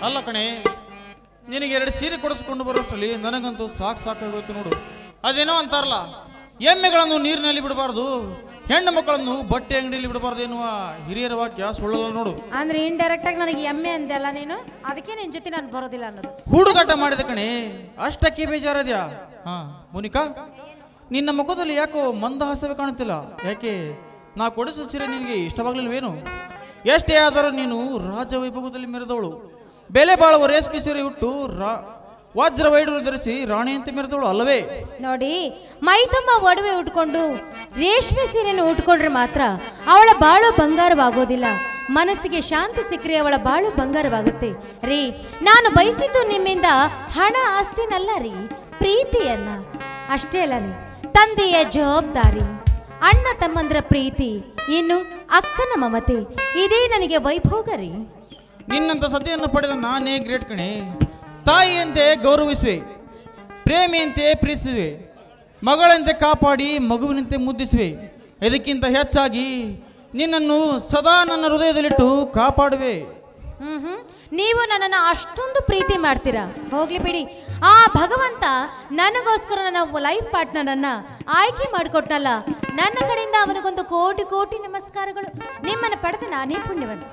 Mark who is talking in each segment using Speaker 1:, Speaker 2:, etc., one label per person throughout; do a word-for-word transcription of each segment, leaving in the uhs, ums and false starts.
Speaker 1: ಅಲ್ಲ ಕಣೆ, ನಿನಗೆ ಎರಡು ಸೀರೆ ಕೊಡಿಸ್ಕೊಂಡು ಬರೋಷ್ಟರಲ್ಲಿ ನನಗಂತೂ ಸಾಕು ಸಾಕಾಗೋಯ್ತು ನೋಡು. ಅದೇನೋ ಅಂತಾರಲ್ಲ, ಎಮ್ಮೆಗಳನ್ನು ನೀರಿನಲ್ಲಿ ಬಿಡಬಾರ್ದು, ಹೆಣ್ಣು ಮಕ್ಕಳನ್ನು ಬಟ್ಟೆ ಅಂಗಡಿಯಲ್ಲಿ ಬಿಡಬಾರ್ದು ಎನ್ನುವ ಹಿರಿಯರ ವಾಕ್ಯ ಸುಳ್ಳಲ್ಲ ನೋಡು.
Speaker 2: ಅಂದ್ರೆ ಇಂಡೈರೆಕ್ಟ್ ಆಗಿ ನನಗೆ ಎಮ್ಮೆ ಅಂದೆಲ್ಲ ನೀನು, ಅದಕ್ಕೆ ನಿನ್ ಜೊತೆ ನಾನು ಬರೋದಿಲ್ಲ ಅನ್ನೋದು.
Speaker 1: ಹುಡುಗಾಟ ಮಾಡಿದ ಕಣೆ, ಅಷ್ಟಕ್ಕೆ ಬೇಜಾರದ್ಯಾ? ಹಾ ಮೋನಿಕಾ, ನಿನ್ನ ಮುಖದಲ್ಲಿ ಯಾಕೋ ಮಂದಹಾಸವೇ ಕಾಣುತ್ತಿಲ್ಲ. ಯಾಕೆ? ನಾ ಕೊಡಿಸೋ ಸೀರೆ ನಿನಗೆ ಇಷ್ಟವಾಗ್ಲಿಲ್ವೇನು? ಎಷ್ಟೇ ಆದರೂ ನೀನು ರಾಜವೈಭವದಲ್ಲಿ ಮೆರೆದವಳು. ಬೆಲೆ ಬಾಳುವ ರೇಷ್ಮೆ ಸೀರೆ ಉಟ್ಟು ರಾ ವಜ್ರ ವೈಡೂರು ಧರಿಸಿ ರಾಣಿಯಂತೆ ಮೆರೆದವಳು ಅಲ್ಲವೇ?
Speaker 2: ನೋಡಿ, ಮೈ ತುಂಬ ಒಡವೆ ಉಟ್ಕೊಂಡು ರೇಷ್ಮೆ ಸೀರೆಯನ್ನು ಉಟ್ಕೊಂಡ್ರೆ ಮಾತ್ರ ಅವಳ ಬಾಳು ಬಂಗಾರವಾಗೋದಿಲ್ಲ. ಮನಸ್ಸಿಗೆ ಶಾಂತಿ ಸಿಕ್ಕರೆ ಅವಳ ಬಾಳು ಬಂಗಾರವಾಗುತ್ತೆ ರೀ. ನಾನು ಬಯಸಿದ್ದು ನಿಮ್ಮಿಂದ ಹಣ ಆಸ್ತಿನಲ್ಲ ರೀ, ಪ್ರೀತಿಯಲ್ಲ. ಅಷ್ಟೇ ಅಲ್ಲ ರೀ, ತಂದೆಯ ಜವಾಬ್ದಾರಿ, ಅಣ್ಣ ತಮ್ಮಂದ್ರ ಪ್ರೀತಿ, ಇನ್ನು ಅಕ್ಕನ ಮಮತೆ, ಇದೇ ನನಗೆ ವೈಭೋಗ ರೀ.
Speaker 1: ನಿನ್ನಂತ ಸದ್ಯವನ್ನು ಪಡೆದ ನಾನೇ ಗ್ರೇಟ್ ಕಣೆ. ತಾಯಿಯಂತೆ ಗೌರವಿಸುವೆ, ಪ್ರೇಮಿಯಂತೆ ಪ್ರೀತಿಸುವೆ, ಮಗಳಂತೆ ಕಾಪಾಡಿ ಮಗುವಿನಂತೆ ಮುದ್ದಿಸುವೆ. ಇದಕ್ಕಿಂತ ಹೆಚ್ಚಾಗಿ ನಿನ್ನನ್ನು ಸದಾ ನನ್ನ ಹೃದಯದಲ್ಲಿಟ್ಟು ಕಾಪಾಡುವೆ.
Speaker 2: ಹ್ಮ್ ಹ್ಮ್ ನೀವು ನನ್ನನ್ನು ಅಷ್ಟೊಂದು ಪ್ರೀತಿ ಮಾಡ್ತೀರಾ? ಹೋಗ್ಲಿ ಬಿಡಿ. ಆ ಭಗವಂತ ನನಗೋಸ್ಕರ ನನ್ನ ಲೈಫ್ ಪಾರ್ಟ್ನರನ್ನ ಆಯ್ಕೆ ಮಾಡಿಕೊಟ್ನಲ್ಲ, ನನ್ನ ಕಡೆಯಿಂದ ಅವನಿಗೊಂದು ಕೋಟಿ ಕೋಟಿ ನಮಸ್ಕಾರಗಳು. ನಿಮ್ಮನ್ನು ಪಡೆದ ನಾನೇ ಪುಣ್ಯವಂತ.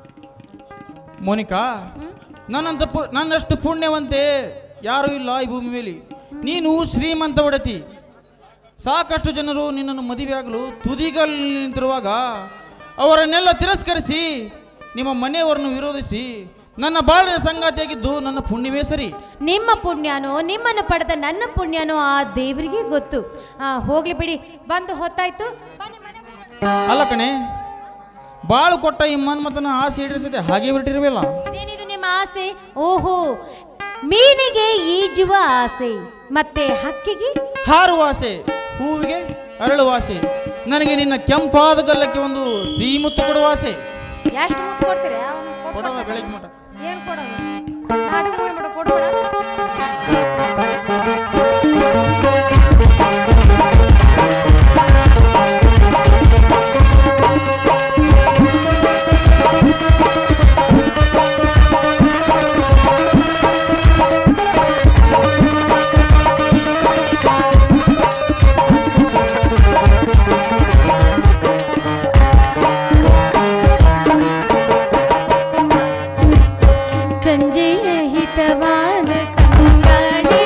Speaker 1: ಮೋನಿಕಾ, ನನ್ನಂತ ಪು ನನ್ನಷ್ಟು ಪುಣ್ಯವಂತೆ ಯಾರೂ ಇಲ್ಲ ಈ ಭೂಮಿ ಮೇಲೆ. ನೀನು ಶ್ರೀಮಂತ ಒಡತಿ. ಸಾಕಷ್ಟು ಜನರು ನಿನ್ನನ್ನು ಮದುವೆಯಾಗಲು ತುದಿಗಲ್ಲಿ ನಿಂತಿರುವಾಗ ಅವರನ್ನೆಲ್ಲ ತಿರಸ್ಕರಿಸಿ ನಿಮ್ಮ ಮನೆಯವರನ್ನು ವಿರೋಧಿಸಿ ನನ್ನ ಬಾಳಿನ ಸಂಗಾತಿಯಾಗಿದ್ದು ನನ್ನ ಪುಣ್ಯವೇ ಸರಿ.
Speaker 2: ನಿಮ್ಮ ಪುಣ್ಯನೋ ನಿಮ್ಮನ್ನು ಪಡೆದ ನನ್ನ ಪುಣ್ಯನೋ ಆ ದೇವರಿಗೆ ಗೊತ್ತು. ಆ ಹೋಗ್ಲಿ ಬಿಡಿ, ಬಂದು ಹೊತ್ತಾಯ್ತು.
Speaker 1: ಅಲ್ಲ ಕಣೆ, ಬಾಳು ಕೊಟ್ಟ ಈ ಮನ್ಮತನ ಆಸೆ ಈಡೇರಿಸದೆ ಹಾಗೆ ಹೊರಟಿರುವಲ್ಲ.
Speaker 2: ಇದೇನಿದು ನಿಮ್ಮ ಆಸೆ? ಓಹೋ, ಮೀನಿಗೆ ಈಜುವ ಆಸೆ, ಮತ್ತೆ ಹಕ್ಕಿಗೆ
Speaker 1: ಹಾರುವ ಆಸೆ, ಹೂವಿಗೆ ಅರಳುವ ಆಸೆ, ನನಗೆ ನಿನ್ನ ಕೆಂಪಾದ ಗಲ್ಲಕ್ಕೆ ಒಂದು ಸಿಹಿ ಮುತ್ತು ಕೊಡುವ ಆಸೆ.
Speaker 2: ಎಷ್ಟು ಮುತ್ತು ಕೊಡ್ತೀರಾ?
Speaker 1: ಕೊಡೋದ ಬೆಳಗ್ಗೆ ಮಠ
Speaker 2: ಏನು ಕೊಡೋದು? ನಾಟಕ ಮಾಡ ಕೊಡ್ಬೇಡ. ಸಂಜೆಯ ಹಿತವಾದ ತಂಗಾಳಿ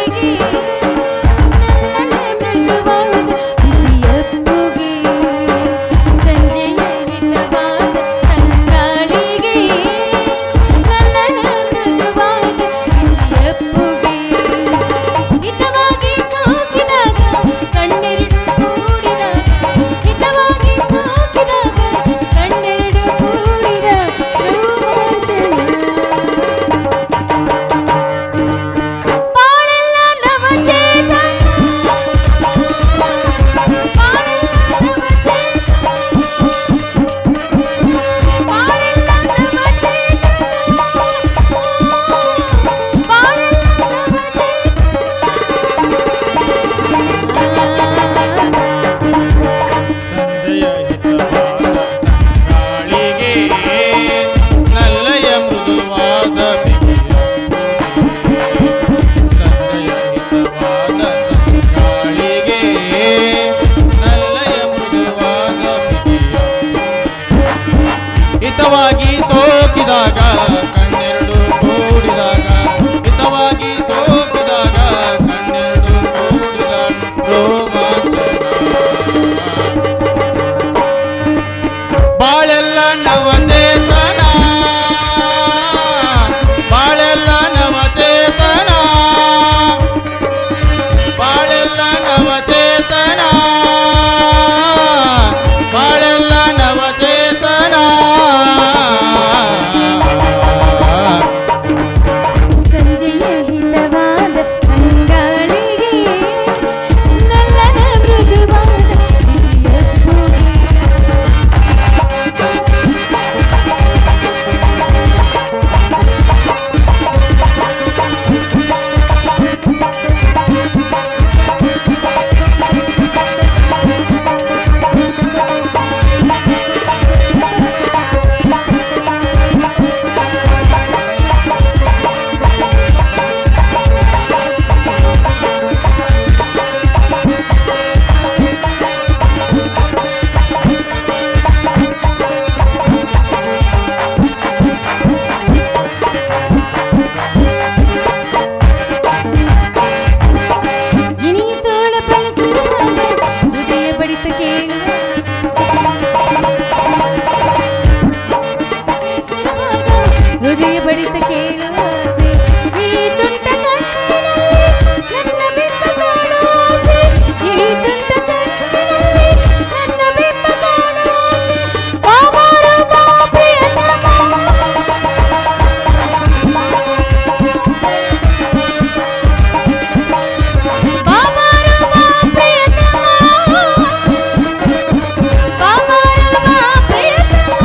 Speaker 2: ಬಡಿತ ಕೇಳುವ ಆಸೆ ಈ ತುಂಟ ಕಣ್ಣಿನಲ್ಲಿ ನನ್ನ ಬಿಂಬ ಕಾಣುವ ಆಸೆ ಈ ತುಂಟ ಕಣ್ಣಿನಲ್ಲಿ ನನ್ನ ಬಿಂಬ ಕಾಣುವ ಆಸೆ ಬಾಬಾರು ಬಾ ಪ್ರಿಯತಮ ಬಾಬಾರು ಬಾ ಪ್ರಿಯತಮ ಬಾಬಾರು ಬಾ ಪ್ರಿಯತಮ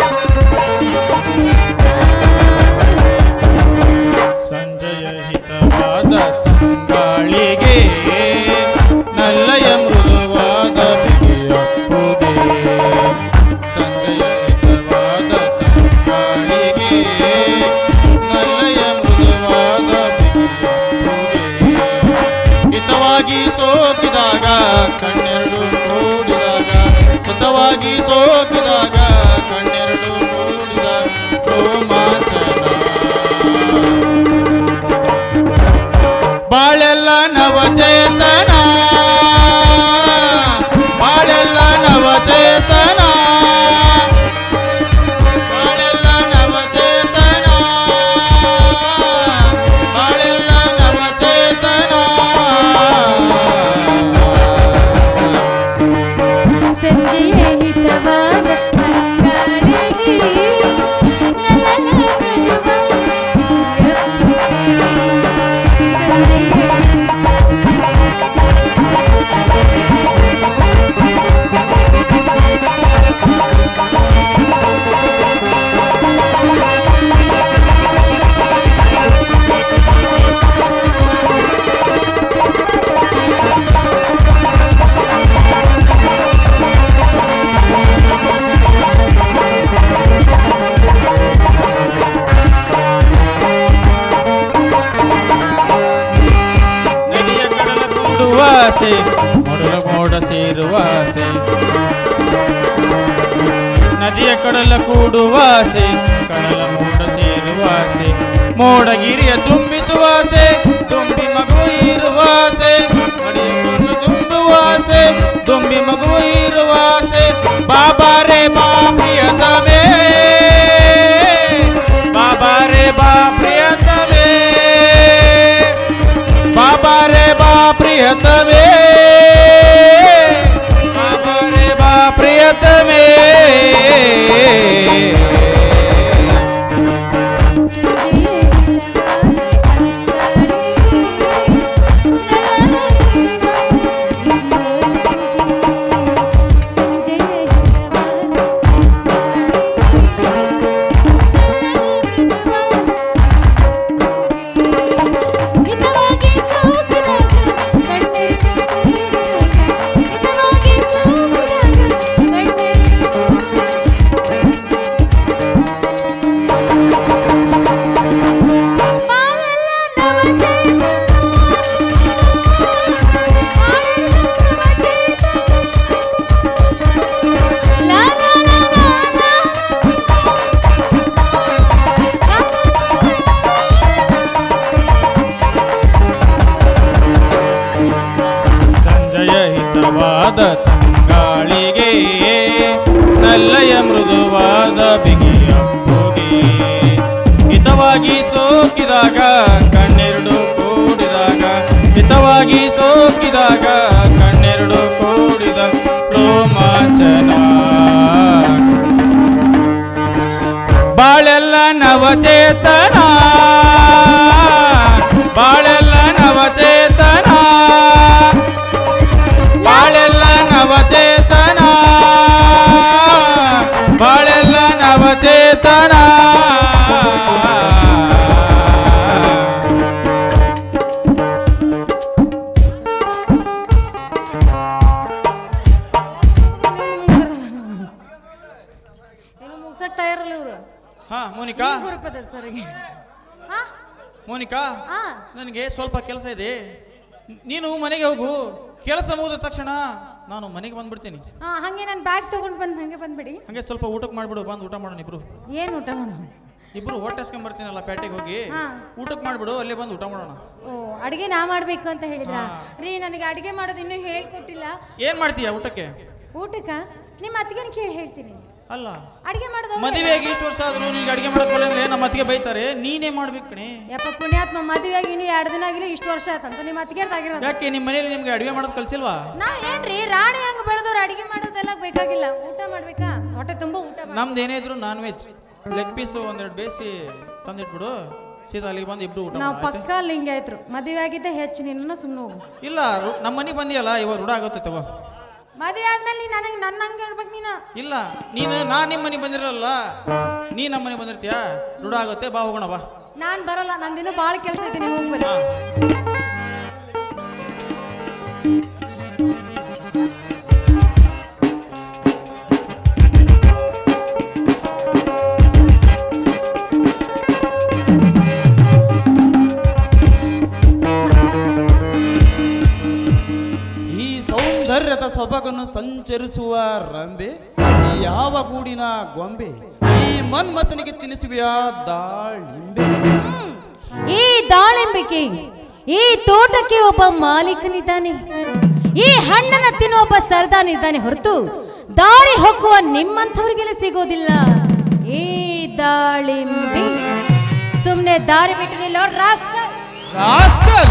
Speaker 1: ಸಂಜಯ ಹಿತವಾದ ತಂಗಾಳಿಗೆ ನಲ್ಲಯ ಮೃದುವಾದ ಬಿಗಿಯಪ್ಪುಗೆ ಸಂಜಯ ಹಿತವಾದ ತಂಗಾಳಿಗೆ ನಲ್ಲಯ ಮೃದುವಾದ ಬಿಗಿಯಪ್ಪುಗೆ ಹಿತವಾಗಿ ಸೋಕಿದಾಗ ಕಣ್ಣೆರಡು ಕೂಡಿದಾಗ ಹಿತವಾಗಿ ಸೋಕಿದಾಗ ಕಣ್ಣೆರಡು ಕೂಡಿದಾಗ ರೋಮಾಂಚನ ಬಾಳೆಲ್ಲ ನವಚೇತನ ಬಾಳೆಲ್ಲ ನವಚೇತನ ಬಾಳೆಲ್ಲ ನವಚೇತನ ಬಾಳೆಲ್ಲ ನವಚೇತನ
Speaker 2: ಸಂಜೆಯ ಹಿತವಾದ ತಂಗಾಳಿಗೆ ನಲ್ಲನ ಮೃದುವಾದ
Speaker 1: ನದಿಯ ಕಡಲ ಕೂಡುವ ಆಸೆ ಮೊಡಲ ಮೋಡ ಸೇರುವ ಆಸೆ ನದಿಯ ಕಡಲ ಕೂಡುವ ಆಸೆ ಕಡಲ ಮೋಡ ಸೇರುವ ಆಸೆ ಮೋಡಗಿರಿಯ ಚುಂಬಿಸುವ ಆಸೆ ತುಂಬಿ ಮಗು ಇರುವ ಆಸೆ ಮಡಿಯನ್ನು ತುಂಬುವ ಆಸೆ ತುಂಬಿ ಮಗು ಇರುವ ಆಸೆ ಬಾಬಾ ರೇ ಬಾ ಪ್ರಿಯತಮೇ ಬಾಬಾ ರೇ ಬಾ ಪ್ರಿಯತಮೇ ಬಾಬಾ ರೇ ಬಾ ಪ್ರಿಯತಮೇ ಬಾಬಾ ರೇ ಬಾ ಪ್ರಿಯತಮೇ ತಂಗಾಳಿಗೆ ನಲ್ಲಯ ಮೃದುವಾದ ಬಿಗಿಯಪ್ಪುಗೆ ಹಿತವಾಗಿ ಸೋಕಿದಾಗ ಕಣ್ಣೆರಡು ಕೂಡಿದಾಗ ಹಿತವಾಗಿ ಸೋಕಿದಾಗ ಕಣ್ಣೆರಡು ಕೂಡಿದ ರೋಮಾಂಚನ ಬಾಳೆಲ್ಲ ನವಚೇತನ ಬಾಳೆಲ್ಲ ನವಚೇತನ ಬಾಳೆಲ್ಲ ನವಚೇತನ ಬಾಳೆಲ್ಲ ನವಚೇತನ
Speaker 2: ಮುಗ್ಸಕ್ ತಯಾರಲ್ಲ ಇವರು
Speaker 1: ಹಾ ಮೋನಿಕಾ
Speaker 2: ಸರ್
Speaker 1: ಮೋನಿಕಾ
Speaker 2: ಹಾ
Speaker 1: ನನಗೆ ಸ್ವಲ್ಪ ಕೆಲಸ ಇದೆ, ನೀನು ಮನೆಗೆ ಹೋಗು. ಕೆಲಸ ಮುಗಿದ ತಕ್ಷಣ ನಾನು ಮನೆಗೆ ಬಂದ್ಬಿಡ್ತೀನಿ.
Speaker 2: ಹಾ ಹಂಗೆ ನಾನು ಬ್ಯಾಗ್ ತಗೊಂಡು ಬಂದು ಹಂಗೆ ಬಂದ್ಬಿಡಿ.
Speaker 1: ಹಂಗೆ ಸ್ವಲ್ಪ ಊಟಕ್ಕೆ ಮಾಡ್ಬಿಡು, ಬಂದು ಊಟ ಮಾಡೋಣ ಇಬ್ರು.
Speaker 2: ಏನು ಊಟ ಮಾಡೋಣ?
Speaker 1: ಇಬ್ರು ಹೊಟ್ಟೆ ಹಸ್ಕೊಂಡ್ ಬರ್ತೀನಲ್ಲ ಪೇಟೆಗೆ ಹೋಗಿ ಊಟಕ್ಕೆ ಮಾಡ್ಬಿಡು, ಅಲ್ಲೇ ಬಂದು ಊಟ ಮಾಡೋಣ.
Speaker 2: ಓ ಅಡಿಗೆ ನಾ ಮಾಡ್ಬೇಕು ಅಂತ ಹೇಳಿದ್ರ ರೀ? ನನಗೆ ಅಡಿಗೆ ಮಾಡೋದು ಇನ್ನೂ ಹೇಳ್ಕೊಟ್ಟಿಲ್ಲ.
Speaker 1: ಏನ್ ಮಾಡ್ತೀಯ ಊಟಕ್ಕೆ?
Speaker 2: ಊಟಕ್ಕ ನಿಮ್ಮ ಅತ್ತಿಗೆನ ಕೇಳಿ ಹೇಳ್ತೀನಿ.
Speaker 1: ಅಲ್ಲ
Speaker 2: ಅಡಿಗೆ ಮಾಡೋದು
Speaker 1: ಮದುವೆಗೆ ಇಷ್ಟು ವರ್ಷ ಆದ್ರೂ ನಿನಗೆ ಅಡಿಗೆ ಮಾಡಕ್ ಬರಲ್ಲ ಅಂದ್ರೆ ನಮ್ಮ ಮತ್ತಿಗೆ ಬೈತಾರೆ, ನೀನೇ ಮಾಡ್ಬೇಕು ಕಣೆ.
Speaker 2: ಯಪ್ಪ ಪುಣ್ಯಾತ್ಮ, ಮದುವೆಯಾಗಿ ಇನ್ನು ಎರಡು ದಿನ ಆಗಿಲ್ಲ, ಇಷ್ಟು ವರ್ಷ ಆಯ್ತಂತ ನಿಮ್ಮ ಅತ್ತಿಗೆರ್ದಾಗಿರೋದು.
Speaker 1: ಯಾಕೆ ನಿಮ್ಮ ಮನೇಲಿ ನಿಮ್ಗೆ ಅಡುಗೆ ಮಾಡೋದು ಕಲ್ಸಿಲ್ವಾ?
Speaker 2: ನಾವ್ ಏನ್ರಿ ರಾಣಿ ಹಂಗ ಬೆಳೆದವ್ರು ಅಡಿಗೆ ಮಾಡೋದೆಲ್ಲ ಬೇಕಾಗಿಲ್ಲ, ಊಟ ಮಾಡ್ಬೇಕಾ, ಹೊಟ್ಟೆ ತುಂಬಾ ಊಟ ಮಾಡ್-
Speaker 1: ನಮ್ದು ಏನೇ ಇದ್ರು ನಾನ್ ವೆಜ್, ಲೆಗ್ ಪೀಸ್ ಒಂದೆರಡು ಬೇಯಿಸಿ ತಂದಿಟ್ಬಿಡು, ಸೀದಾ ಅಲ್ಲಿಗೆ ಬಂದು ಇಬ್ರು ಊಟ
Speaker 2: ನಾವು
Speaker 1: ಮಾಡೋಣ,
Speaker 2: ಪಕ್ಕ ಲಿಂಗ ಆಯ್ತು. ಮದುವೆ ಆಗಿದ್ದೆ ಹೆಚ್ಚು, ನಿನ್ನ ಸುಮ್ಮನೆ ಹೋಗು.
Speaker 1: ಇಲ್ಲ ರು- ನಮ್ಮ ಮನೆಗೆ ಬಂದಿಯಲ್ಲ, ಇವಾಗ ರೂಢ ಆಗುತ್ತೆ ತಗೋ.
Speaker 2: ಮದುವೆ ಆದ್ಮೇಲೆ ನೀ ನನಗೆ ನನ್ನ ಹಂಗೆ ಹೇಳ್ಬೇಕು ನೀನು.
Speaker 1: ಇಲ್ಲ ನೀನು ನಾ ನಿಮ್ಮ ಮನೆಗೆ ಬಂದಿರಲ್ಲ, ನೀ ನಮ್ಮ ಮನೆಗೆ ಬಂದಿರ್ತೀಯಾ, ರೂಢ ಆಗುತ್ತೆ, ಬಾ ಹೋಗೋಣ ಬಾ.
Speaker 2: ನಾನು ಬರಲ್ಲ, ನಂದಿನ್ನೂ ಭಾಳ ಕೆಲಸ ಐತಿ, ನೀವು ಹೋಗಿ ಬರ್ರಿ.
Speaker 1: ಹಾ.
Speaker 3: ಸೊಬಗನ್ನು ಸಂಚರಿಸುವ ರಂಬೆ, ಯಾವ ಗೂಡಿನ ಗೊಂಬೆ, ಈ ಮನ್ಮಥನಿಗೆ ತಿನ್ನಿಸುವೆಯ ದಾಳಿಂಬೆ.
Speaker 2: ಈ ದಾಳಿಂಬೆಗೆ, ಈ ತೋಟಕ್ಕೆ ಒಬ್ಬ ಮಾಲೀಕನಿದ್ದಾನೆ, ಈ ಹಣ್ಣನ್ನ ತಿನ್ನುವ ಒಬ್ಬ ಸರ್ದಾನಿದ್ದಾನೆ ಹೊರತು ದಾರಿ ಹೊಕ್ಕುವ ನಿಮ್ಮಂಥವ್ರಿಗೆಲ್ಲ ಸಿಗೋದಿಲ್ಲ. ಈ ದಾಳಿಂಬೆ ಸುಮ್ಮನೆ ದಾರಿ ಬಿಟ್ಟು ನಿಲ್ಲೋ ರಾಸ್ಕಲ್.
Speaker 3: ರಾಸ್ಕಲ್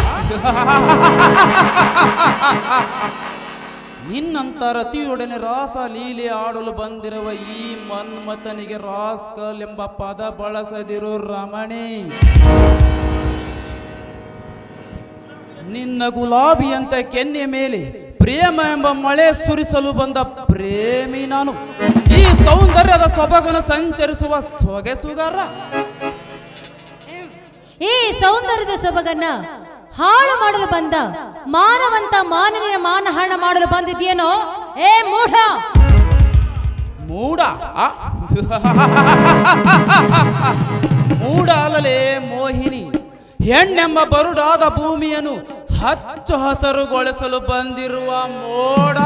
Speaker 3: ನಿನ್ನಂತ ರತಿಯೊಡನೆ ರಾಸ ಲೀಲೆ ಆಡಲು ಬಂದಿರುವ ಈ ಮನ್ಮಥನಿಗೆ ರಾಸ್ಕಲ್ ಎಂಬ ಪದ ಬಳಸದಿರು ರಮಣಿ. ನಿನ್ನ ಗುಲಾಬಿಯಂತ ಕೆನ್ನೆ ಮೇಲೆ ಪ್ರೇಮ ಎಂಬ ಮಳೆ ಸುರಿಸಲು ಬಂದ ಪ್ರೇಮಿ ನಾನು, ಈ ಸೌಂದರ್ಯದ ಸೊಬಗನ್ನು ಸಂಚರಿಸುವ ಸೊಗೆಸುಗಾರ.
Speaker 2: ಈ ಸೌಂದರ್ಯದ ಸೊಬಗನ್ನ ಹಾಳು ಮಾಡಲು ಬಂದ ಮಾನವಂತ ಮಾನವನ ಮಾನಹಾಣ ಮಾಡಲು ಬಂದಿದ್ಯೇನೋ ಏ ಮೂಢ.
Speaker 3: ಮೂಢ ಮೂಢ ಅಲ್ಲಲೇ ಮೋಹಿನಿ, ಹೆಣ್ಣೆಂಬ ಬರುಡಾದ ಭೂಮಿಯನ್ನು ಹಚ್ಚು ಹಸರುಗೊಳಿಸಲು ಬಂದಿರುವ ಮೋಡ.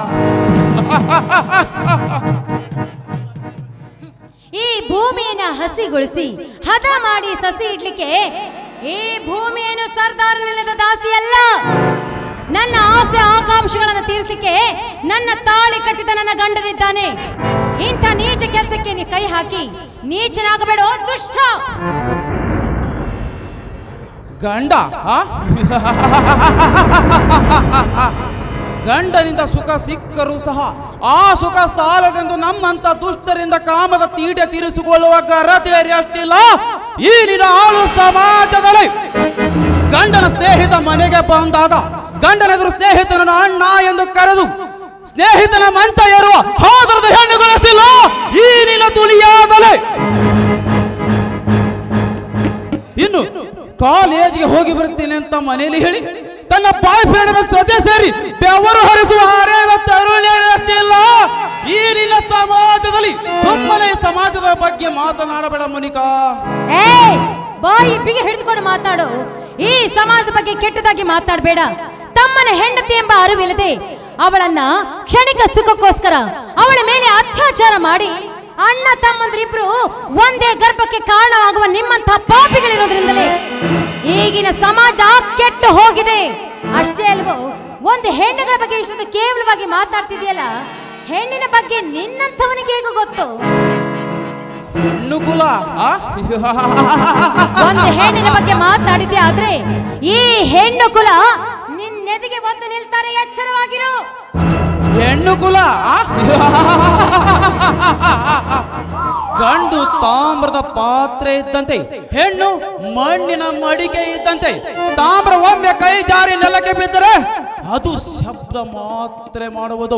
Speaker 2: ಈ ಭೂಮಿಯನ್ನ ಹಸಿಗೊಳಿಸಿ ಹದ ಮಾಡಿ ಸಸಿ ಇಡ್ಲಿಕ್ಕೆ ಈ ಭೂಮಿಯನ್ನು ಸರ್ದಾರ ನೆಲದ ದಾಸಿ ಅಲ್ಲ. ನನ್ನ ಆಸೆ ಆಕಾಂಕ್ಷೆಗಳನ್ನು ತೀರಿಸಲಿಕ್ಕೆ ನನ್ನ ತಾಳಿ ಕಟ್ಟಿದ ನನ್ನ ಗಂಡನಿದ್ದಾನೆ. ಇಂಥ ನೀಚ ಕೆಲಸಕ್ಕೆ ನೀ ಕೈ ಹಾಕಿ ನೀಚನಾಗಬೇಡ ದುಷ್ಟ.
Speaker 3: ಗಂಡ ಗಂಡನಿಂದ ಸುಖ ಸಿಕ್ಕರೂ ಸಹ ಆ ಸುಖ ಸಾಲದೆಂದು ನಮ್ಮಂತ ದುಷ್ಟರಿಂದ ಕಾಮದ ತೀಟೆ ತೀರಿಸಿಕೊಳ್ಳುವ ಗರತೇರಿ ಅಷ್ಟಿಲ್ಲ ಈ ನಿನ್ನ ಆಳು ಸಮಾಜದಲ್ಲಿ. ಗಂಡನ ಸ್ನೇಹಿತ ಮನೆಗೆ ಬಂದಾಗ ಗಂಡನೆದುರು ಸ್ನೇಹಿತನನ್ನು ಅಣ್ಣ ಎಂದು ಕರೆದು ಸ್ನೇಹಿತನ ಮಂತ ಏರುವ ಹಾದರದ ಹೆಣ್ಣುಗಳಷ್ಟಿಲ್ಲ ಈ ನಿನ್ನ ತುಲಿಯಾದಲೆ. ಇನ್ನು ಕಾಲೇಜಿಗೆ ಹೋಗಿ ಬರುತ್ತೇನೆ ಅಂತ ಮನೆಯಲ್ಲಿ ಹೇಳಿ ತನ್ನ ಬಾಯ್ ಫ್ರೆಂಡ್ ಸತೆ ಸೇರಿ ಬೆವರು ಹರಿಸುವ ಹಾರೇದ ತರುಣಿಯಷ್ಟಿಲ್ಲ ಈ ನಿನ್ನ ಸಮಾಜದಲ್ಲಿ. ಸುಮ್ಮನೆ ಸಮಾಜದ ಬಗ್ಗೆ ಮಾತನಾಡಬೇಡ ಮೋನಿಕಾ.
Speaker 2: ಏ ಬಾಯಿ ಇಬ್ಬಿಗೆ ಹಿಡಿದುಕೊಂಡು ಮಾತಾಡು. ಈ ಸಮಾಜದ ಬಗ್ಗೆ ಕೆಟ್ಟದಾಗಿ ಮಾತಾಡಬೇಡ. ತಮ್ಮನ ಹೆಂಡತಿ ಎಂಬ ಅರಿವಿಲ್ಲದೆ ಅವಳನ್ನ ಕ್ಷಣಿಕ ಸುಖಕ್ಕೋಸ್ಕರ ಅವಳ ಮೇಲೆ ಅತ್ಯಾಚಾರ ಮಾಡಿ ಅಣ್ಣ ತಮ್ಮಂದ್ರಿಬ್ರು ಒಂದೇ ಗರ್ಭಕ್ಕೆ ಕಾರಣವಾಗುವ ನಿಮ್ಮಂತಹ ಪಾಪಿಗಳಿರೋದ್ರಿಂದಲೇ ಈಗಿನ ಸಮಾಜ ಕೆಟ್ಟು ಹೋಗಿದೆ. ಅಷ್ಟೇ ಅಲ್ವೋ, ಒಂದು ಹೆಣ್ಣುಗಳ ಬಗ್ಗೆ ಇಷ್ಟೊಂದು ಕೇವಲವಾಗಿ ಮಾತಾಡ್ತಿದೆಯಲ್ಲ, ಹೆಣ್ಣಿನ ಬಗ್ಗೆ ನಿನ್ನಂಥವನಿಗೆ ಹೇಗೆ ಗೊತ್ತು?
Speaker 3: ಹೆಣ್ಣುಕುಲ
Speaker 2: ಒಂದು ಹೆಣ್ಣಿನ ಬಗ್ಗೆ ಮಾತಾಡಿದ್ದೆ ಆದ್ರೆ ಈ ಹೆಣ್ಣು ಕುಲ ನಿನ್ನೆದಿಗೆ ಬಂದು ನಿಲ್ತಾರೆ, ಎಚ್ಚರವಾಗಿರು.
Speaker 3: ಹೆಣ್ಣು ಕುಲ ಗಂಡು ತಾಮ್ರದ ಪಾತ್ರೆ ಇದ್ದಂತೆ, ಹೆಣ್ಣು ಮಣ್ಣಿನ ಮಡಿಕೆ ಇದ್ದಂತೆ. ತಾಮ್ರ ಒಮ್ಮೆ ಕೈ ಜಾರಿ ನೆಲಕ್ಕೆ ಬಿದ್ದರೆ ಅದು ಶಬ್ದ ಮಾತ್ರ ಮಾಡುವುದು.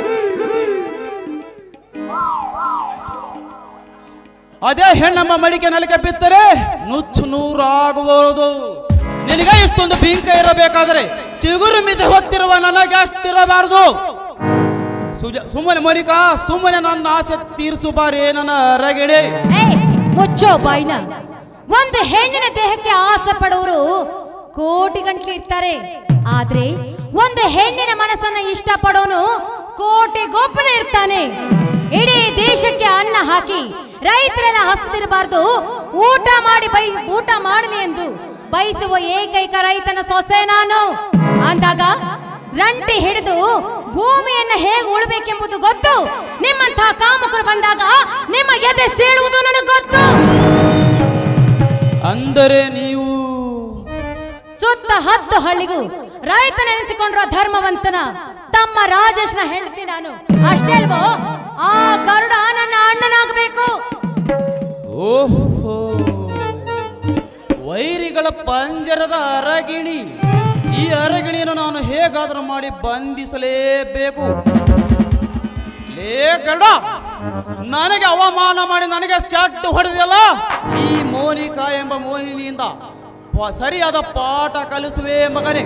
Speaker 3: ಅದೇ ಹೆಣ್ಣಮ್ಮ ಮಡಿಕೆ ನೆಲಕ್ಕೆ ಬಿದ್ದರೆ ನುಚ್ಚು ನೂರಾಗುವುದು. ನಿನಗೆ ಇಷ್ಟೊಂದು ಬಿಂಕ ಇರಬೇಕಾದರೆ ಚಿಗುರು ಮಿಸಿ ಹೊತ್ತಿರುವ ನನಗೆ ಅಷ್ಟಿರಬಾರದು. ಸುಮ್ಮನೆ ಮೋನಿಕಾ, ಸುಮ್ಮನೆ ನನ್ನ ಆಸೆ ತೀರಿಸು ಬಾರೇ ನನ್ನ ಅರಗಿಣಿ.
Speaker 2: ಮುಚ್ಚೋ ಬಾಯ್ನ. ಒಂದು ಹೆಣ್ಣಿನ ದೇಹಕ್ಕೆ ಆಸೆ ಪಡೋರು ಕೋಟಿ ಗಂಟ್ಲೆ ಇರ್ತಾರೆ, ಆದ್ರೆ ಒಂದು ಹೆಣ್ಣಿನ ಮನಸ್ಸನ್ನ ಇಷ್ಟ ಪಡೋನು ಕೋಟಿ ಗೋಪನ ಇರ್ತಾನೆ. ಇಡೀ ದೇಶಕ್ಕೆ ಅನ್ನ ಹಾಕಿ ರೈತರೆಲ್ಲ ಹಸದಿರಬಾರ್ದು, ಊಟ ಮಾಡಿ ಬೈ ಊಟ ಮಾಡಲಿ ಎಂದು ಬಯಸುವ ಏಕೈಕ ರೈತನ ಸೊಸೆ ನಾನು. ಅಂದಾಗ ರಂಟಿ ಹಿಡಿದು ಭೂಮಿಯನ್ನ ಹೇಗೆ ಉಳಬೇಕೆಂಬುದು ಗೊತ್ತು. ನಿಮ್ಮಂತಹ ಕಾಮಕರು ಬಂದಾಗ ನಿಮ್ಮ ಎದೆ ಸೀಳುವುದು ನನಗೆ ಗೊತ್ತು.
Speaker 3: ಅಂದರೆ ನೀವು
Speaker 2: ಸುತ್ತ ಹತ್ತು ಹಳ್ಳಿಗೂ ರೈತ ನೆನೆಸಿಕೊಂಡ್ರ ಧರ್ಮವಂತನ ತಮ್ಮ ರಾಜೇಶ್ನ ಹೆಂಡತಿ ನಾನು ಅಷ್ಟೇ ಅಲ್ವೋ? ಆ ಗರುಡ ನನ್ನ ಅಣ್ಣನಾಗಬೇಕು.
Speaker 3: ಓಹೋ, ವೈರಿಗಳ ಪಂಜರದ ಅರಗಿಣಿ. ಈ ಅರಗಿಣಿಯನ್ನು ನಾನು ಹೇಗಾದರೂ ಮಾಡಿ ಬಂಧಿಸಲೇಬೇಕು. ಲೇ ಗರುಡ, ನನಗೆ ಅವಮಾನ ಮಾಡಿ ನನಗೆ ಸೆಡ್ಡು ಹೊಡೆದಲ್ಲ, ಈ ಮೋನಿಕಾ ಎಂಬ ಮೋಹಿನಿಯಿಂದ ಸರಿಯಾದ ಪಾಠ ಕಲಿಸುವೆ ಮಗನೇ.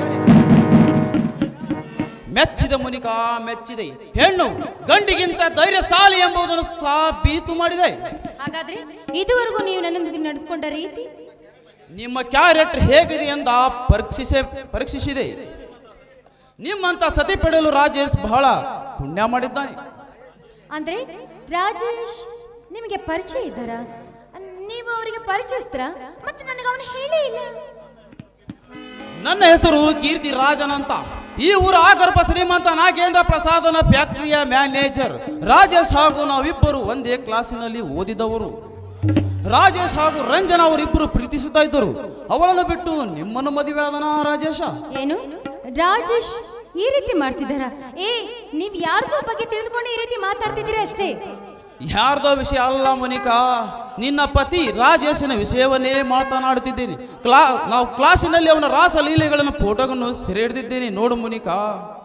Speaker 3: ಮೆಚ್ಚಿದ ಮುನಿಕಾ ಮೆಚ್ಚಿದೆ. ಹೆಣ್ಣು ಗಂಡಿಗಿಂತ ಧೈರ್ಯಶಾಲಿ ಎಂಬುದನ್ನು ಸಾಬೀತು ಮಾಡಿದೆ.
Speaker 2: ಹಾಗಾದ್ರೆ ಇದುವರೆಗೂ ನೀವು ನನ್ನೊಂದಿಗೆ ನಡೆದುಕೊಂಡ ರೀತಿ,
Speaker 3: ನಿಮ್ಮ ಕ್ಯಾರೆಕ್ಟರ್ ಹೇಗಿದೆ ಎಂದ ಪರೀಕ್ಷಿಸೆ ಪರೀಕ್ಷಿಸಿದೆ. ನಿಮ್ಮಂತ ಸತಿ ಪಡೆಯಲು ರಾಜೇಶ್ ಬಹಳ ಪುಣ್ಯ ಮಾಡಿದ್ದಾನೆ.
Speaker 2: ಅಂದ್ರೆ ರಾಜೇಶ್ ನಿಮಗೆ ಪರಿಚಯ ಇದ್ದಾರಾ? ನೀವು ಅವರಿಗೆ ಪರಿಚಯಿಸ್ತೀರ? ಮತ್ತೆ ನನಗೆ ಅವನು ಹೇಳೇ ಇಲ್ಲ.
Speaker 3: ನನ್ನ ಹೆಸರು ಕೀರ್ತಿ ರಾಜನ್ ಅಂತ. ಈ ಊರ ಆಗರ್ಭ ಶ್ರೀಮಂತ ನಾಗೇಂದ್ರ ಪ್ರಸಾದನ ಫ್ಯಾಕ್ಟರಿಯ ಮ್ಯಾನೇಜರ್. ರಾಜೇಶ್ ಹಾಗೂ ನಾವಿಬ್ಬರು ಒಂದೇ ಕ್ಲಾಸಿನಲ್ಲಿ ಓದಿದವರು. ರಾಜೇಶ್ ಹಾಗೂ ರಂಜನಾ ಅವರಿಬ್ಬರು ಪ್ರೀತಿಸುತ್ತಾ ಇದ್ದರು. ಅವಳನ್ನು ಬಿಟ್ಟು ನಿಮ್ಮನ್ನು ಮದುವೆ ಆದನ ರಾಜೇಶ.
Speaker 2: ಏನು ರಾಜೇಶ್ ಈ ರೀತಿ ಮಾಡ್ತಿದ್ದಾರ? ಏ, ನೀವ್ ಯಾರ್ದೋ ಬಗ್ಗೆ ತಿಳಿದುಕೊಂಡು ಈ ರೀತಿ ಮಾತಾಡ್ತಿದ್ದೀರಿ ಅಷ್ಟೇ.
Speaker 3: ಯಾರ್ದೋ ವಿಷಯ ಅಲ್ಲ ಮೋನಿಕಾ, ನಿನ್ನ ಪತಿ ರಾಜೇಶನ ವಿಷಯವನ್ನೇ ಮಾತನಾಡುತ್ತಿದ್ದೇನೆ. ಕ್ಲಾ ನಾವು ಕ್ಲಾಸಿನಲ್ಲಿ ಅವನ ರಾಸಲೀಲೆಗಳನ್ನು ಫೋಟೋಗಳನ್ನು ಸೆರೆ ಹಿಡಿದಿದ್ದೇನೆ. ನೋಡು ಮೋನಿಕಾ.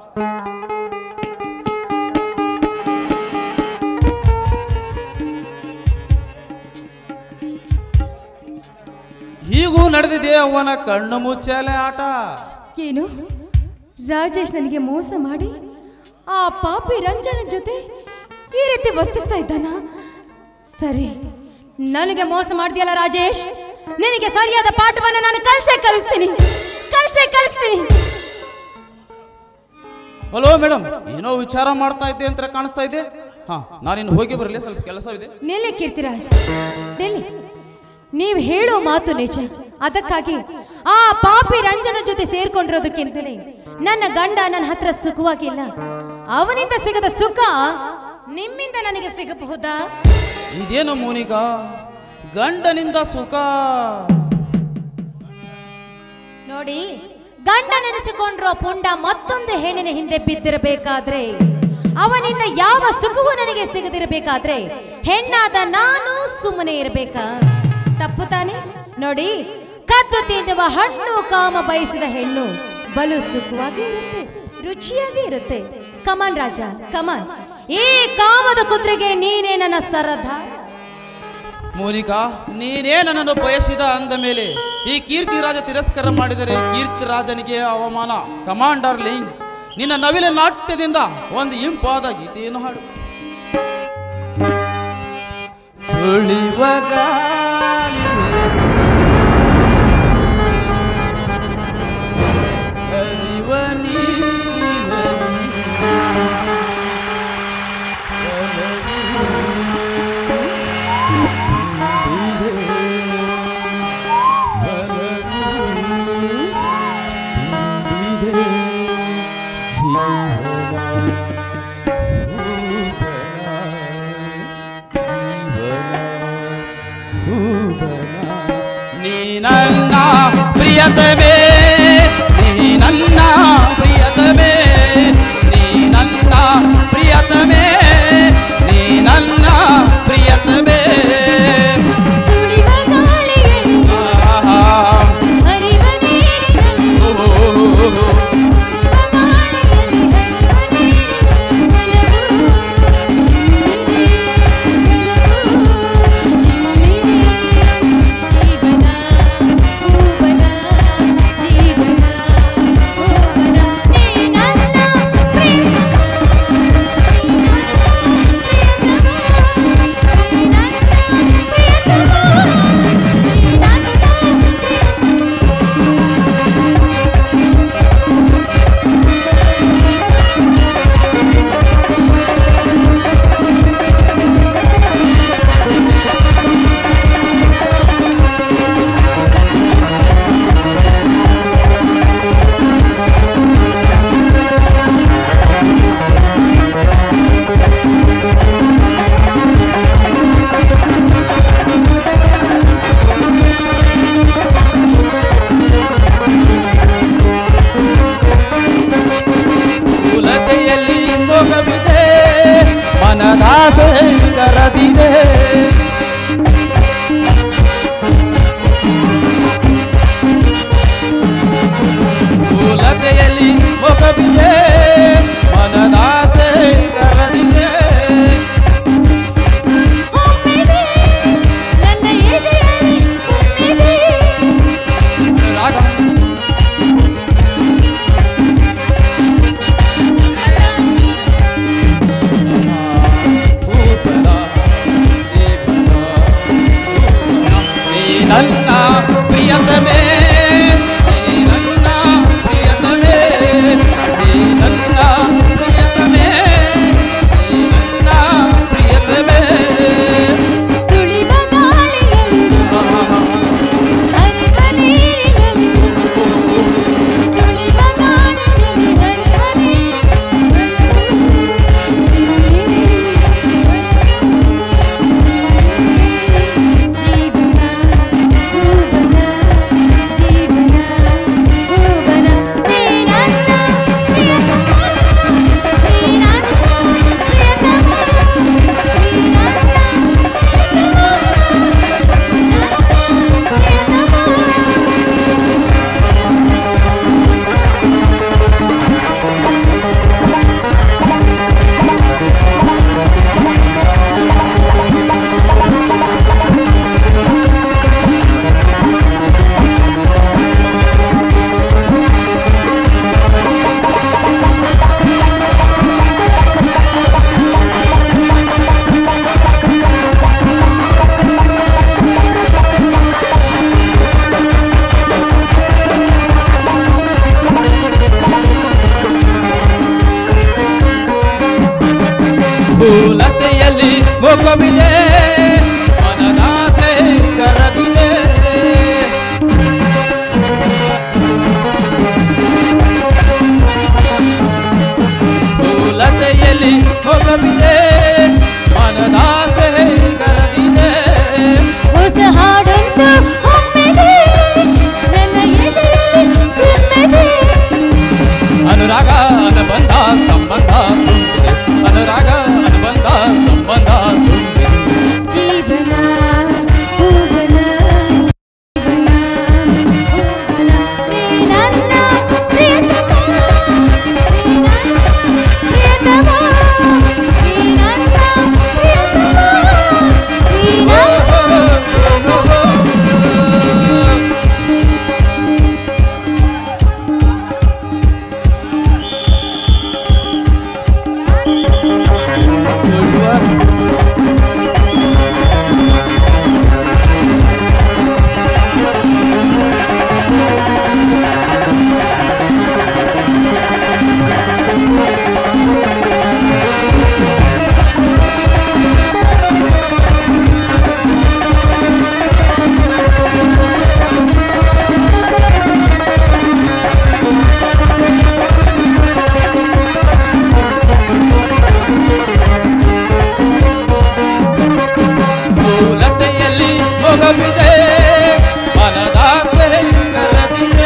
Speaker 3: ಹೀಗೂ ನಡೆದಿದೆ ಅವನ ಕಣ್ಣು ಮುಚ್ಚಾಲೆ ಆಟ.
Speaker 2: ಏನು ರಾಜೇಶ್ ನನಗೆ ಮೋಸ ಮಾಡಿ ಆ ಪಾಪಿ ರಂಜನ ಜೊತೆ ಈ ರೀತಿ ವರ್ತಿಸ್ತಾ ಇದ್ದಾನ? ಸರಿ, ನನಗೆ ಮೋಸ ಮಾಡ್ತೀಯಲ್ಲ ರಾಜೇಶ್, ನಿನಗೆ ಸರಿಯಾದ ಪಾಠವನ್ನು ನಾನು ಕಲ್ಸೇ ಕಲಿಸ್ತೀನಿ ಕಲ್ಸೇ ಕಲಿಸ್ತೀನಿ.
Speaker 3: ಹಲೋ ಮೇಡಮ್, ಏನೋ ವಿಚಾರ ಮಾಡ್ತಾ ಇದ್ದೆ ಅಂತ ಕಾಣಿಸ್ತಾ ಇದೆ. ಹಾ, ನಾನಿನ್ನು ಹೋಗಿ ಬರಲಿ, ಸ್ವಲ್ಪ ಕೆಲಸವಿದೆ.
Speaker 2: ನಿಲ್ಲಿ ಕೀರ್ತಿರಾಜ್, ನಿಲ್ಲಿ. ನೀವು ಹೇಳೋ ಮಾತು ನಿಜ. ಅದಕ್ಕಾಗಿ ಆ ಪಾಪಿ ರಂಜನ ಜೊತೆ ಸೇರ್ಕೊಂಡಿರೋದಕ್ಕಿಂತಲೇ ನನ್ನ ಗಂಡ ನನ್ನ ಹತ್ರ ಸುಖವಾಗಿಲ್ಲ. ಅವನಿಂದ ಸಿಗದ ಸುಖ ನಿಮ್ಮಿಂದ ನನಗೆ ಸಿಗಬಹುದಾ?
Speaker 3: ಇದೇನು ಮೋನಿಕಾ, ಗಂಡನಿಂದ ಸುಖ?
Speaker 2: ನೋಡಿ, ಗಂಡ ನೆನೆಸಿಕೊಂಡಿರೋ ಪುಂಡ ಮತ್ತೊಂದು ಹೆಣ್ಣಿನ ಹಿಂದೆ ಬಿದ್ದಿರಬೇಕಾದ್ರೆ, ಅವನಿಂದ ಯಾವ ಸುಖವೂ ನನಗೆ ಸಿಗದಿರಬೇಕಾದ್ರೆ, ಹೆಣ್ಣಾದ ನಾನು ಸುಮ್ಮನೆ ಇರಬೇಕಾ? ತಪ್ಪು ತಾನೆ? ನೋಡಿ, ಕದ್ದು ತಿನ್ನುವ ಹಣ್ಣು ಕಾಮ ಬಯಸಿದ ಹೆಣ್ಣು ಬಲು ಸುಖವಾಗಿ ಇರುತ್ತೆ, ರುಚಿಯಾಗಿ ಇರುತ್ತೆ. ಕಮಾನ್ ರಾಜ, ಕಮಾನ್. ಈ ಕಾಮದ ಕುದುರೆಗೆ ನೀನೇ ನನ್ನ ಸರದಾರ.
Speaker 3: ಮೋನಿಕಾ, ನೀನೇ ನನ್ನನ್ನು ಬಯಸಿದ ಅಂದ ಮೇಲೆ ಈ ಕೀರ್ತಿರಾಜ ತಿರಸ್ಕಾರ ಮಾಡಿದರೆ ಕೀರ್ತಿರಾಜನಿಗೆ ಅವಮಾನ. ಕಮಾಂಡರ್ ಲಿಂಗ್, ನಿನ್ನ ನವಿಲ ನಾಟ್ಯದಿಂದ ಒಂದು ಇಂಪಾದ ಗೀತೆಯನ್ನು ಹಾಡು. ಸುಳಿವ ಗಾಳಿ ಹರಿವ ನೀರಿನಲ್ಲಿ ನನ್ನ ಪ್ರಿಯತಮೇ, ನೀ ನನ್ನ ಪ್ರಿಯತಮೇ, ನೀ ನನ್ನ ಪ್ರಿಯತಮೇ, ನೀ ನನ್ನ ಪ್ರಿಯತಮೇ.
Speaker 2: ಸುಳಿವ ಗಾಳಿಯಲ್ಲಿ ಹರಿವ ನೀರಿನಲ್ಲಿ, ಸುಳಿವ ಗಾಳಿಯಲ್ಲಿ ಹರಿವ ನೀರಿನಲ್ಲಿ ಒಲವು ಚಿಮ್ಮಿದೆ, ಒಲವು ಚಿಮ್ಮಿದೆ. ಜೀವನ ಹೂವನ ಜೀವನ ಹೂವನ ನೀ ನನ್ನ
Speaker 3: ನನ್ನ ಪ್ರಿಯತಮೇ ನೀ ನನ್ನ ಪ್ರಿಯತಮೇ ನೀ ನನ್ನ ಪ್ರಿಯತಮೇ ನೀ ನನ್ನ ಪ್ರಿಯತಮೇ
Speaker 2: ಸುಳಿವ ಗಾಳಿಯಲ್ಲಿ ಹರಿವ ನೀರಿನಲ್ಲಿ ಸುಳಿವ ಗಾಳಿಯಲ್ಲಿ ಹರಿವ ನೀರಿನಲ್ಲಿ ಚಿಮ್ಮಿರಿ ಜೀವನ ಭುವನ ಜೀವನ ಭುವನ ನೀ ನನ್ನ ಪ್ರಿಯತಮ ನೀ ನನ್ನ ಪ್ರಿಯತಮ ನೀ ನನ್ನ
Speaker 3: ಭೂಲತೆಯಲ್ಲಿ ಮೊಗವಿದೆ ಮನದಾಸೆ ಕರದಿದೆ ಭೂಲತೆಯಲ್ಲಿ ಮೊಗವಿದೆ ಮನದಾಸೆ ಕರದಿದೆ
Speaker 2: ಹೊಸ ಹಾಡೊಂದು ಹೊಮ್ಮಿದೆ ನನ್ನ ಎದೆಯಲ್ಲಿ ಚಿಮ್ಮಿದೆ
Speaker 3: ಅನುರಾಗ ಅನುಬಂಧ ಸಂಬಂಧ ತುಂಬಿದೆ ಅನುರಾಗ ಅನುಬಂಧ ಸಂಬಂಧ ತುಂಬಿದೆ
Speaker 2: ಜೀವನ ಭುವನ ಜೀವನ ಭುವನ ನೀ ನನ್ನ ಪ್ರಿಯತಮ ನೀ ನನ್ನ ಪ್ರಿಯತಮ ನೀ ನನ್ನ ಪ್ರಿಯತಮ ನೀ ನನ್ನ
Speaker 3: ಭೂಲತೆಯಲ್ಲಿ ಮೊಗವಿದೆ ಮನದಾಸೆ ಕರದಿದೆ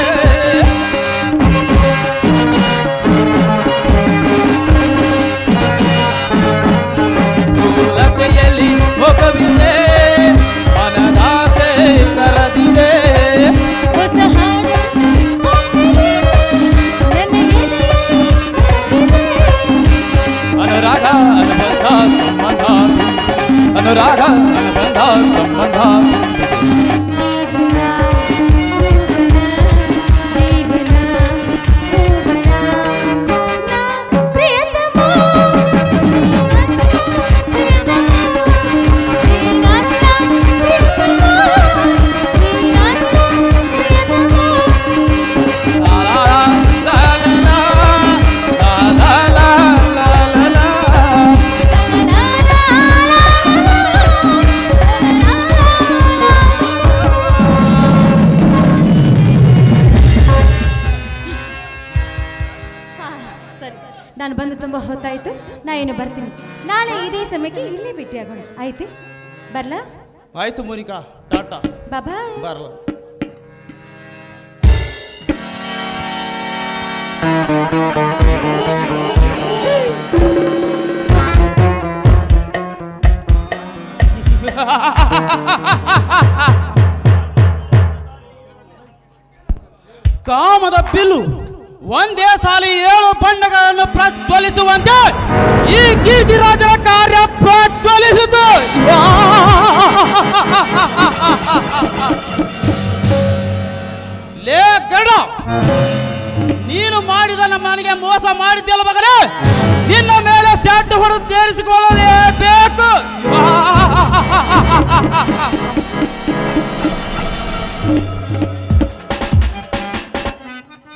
Speaker 3: ಭೂಲತೆಯಲ್ಲಿ ಮೊಗವಿದೆ ಮನದಾಸೆ ಕರದಿದೆ
Speaker 2: ಹೊಸ ಹಾಡೊಂದು ಹೊಮ್ಮಿದೆ ನನ್ನ ಎದೆಯಲ್ಲಿ ಹರಿದಿದೆ
Speaker 3: ಅನುರಾಗ ಅನುಬಂಧ ಸಂಬಂಧ ತುಂಬಿದೆ ಅನುರಾಗ ಅನುಬಂಧ ಸಂಬಂಧ
Speaker 2: ಜೀವನ ಭುವನ ಜೀವನ ಭುವನ ನಾ ಪ್ರಿಯತಮ ನೀ ನನ್ನ ಪ್ರಿಯತಮ ನೀ ನನ್ನ ಪ್ರಿಯತಮ ನೀ ನನ್ನ ಪ್ರಿಯತಮ
Speaker 3: ಲಾ ಲಾ ಲಾ ಲಾ ಲಾ ಲಾ ಲಾ ಲಾ ಲಾ
Speaker 2: ಸರಿ ನಾನು ಬಂದು ತುಂಬ ಹೊತ್ತಾಯಿತು ನಾ ಏನು ಬರ್ತೀನಿ ನಾಳೆ ಇದೇ ಸಮಯಕ್ಕೆ ಇಲ್ಲೇ ಭೇಟಿಯಾಗೋಣ ಆಯ್ತು ಬರ್ಲಾ
Speaker 3: ಆಯ್ತು ಮೋನಿಕಾ ಟಾಟಾ
Speaker 2: ಬಾಬಾಯ್
Speaker 3: ಬರಲ್ಲ ಕಾಮದ ಬಿಲ್ಲು ಒಂದೇ ಸಾಲಿ ಏಳು ಬಣ್ಣಗಳನ್ನು ಪ್ರಜ್ವಲಿಸುವಂತೆ ಈ ಕೀರ್ತಿರಾಜರ ಕಾರ್ಯ ಪ್ರಜ್ವಲಿಸಿತು. ಲೇ ಗಡ, ನೀನು ಮಾಡಿದ ನನಗೆ ಮೋಸ ಮಾಡಿದ್ದೆಲ್ಲ ಮಗನೇ, ನಿನ್ನ ಮೇಲೆ ಶೆಡ್ ಹೊಡೆದು ತೀರಿಸಿಕೊಳ್ಳಲೇಬೇಕು.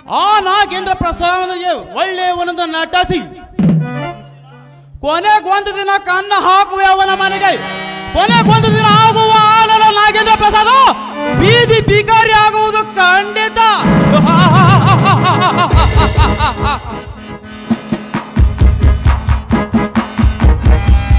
Speaker 3: ಆ ನಾಗೇಂದ್ರ ಪ್ರಸಾದನಿಗೆ ಒಳ್ಳೆಯವನಂದು ನಟಿಸಿ ಕೊನೆಗೊಂದು ದಿನ ಕನ್ನ ಹಾಕುವೆ ಅವನ ಮನೆಗೆ. ಕೊನೆಗೊಂದು ದಿನ ಆಗುವ ಆನಲ ನಾಗೇಂದ್ರ ಪ್ರಸಾದ ಬೀದಿ ಬೀಗ